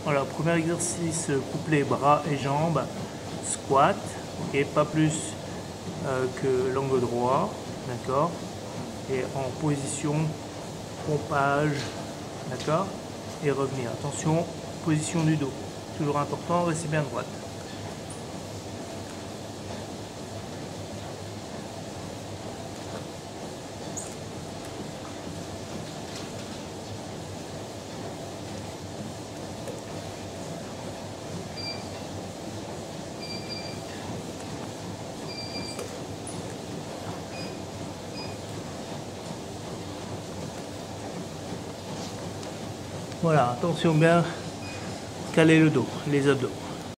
Voilà, premier exercice, couplet bras et jambes, squat, et pas plus que l'angle droit, d'accord, et en position pompage, d'accord, et revenir. Attention, position du dos, toujours important, restez bien droite. Voilà, attention bien caler le dos, les abdos.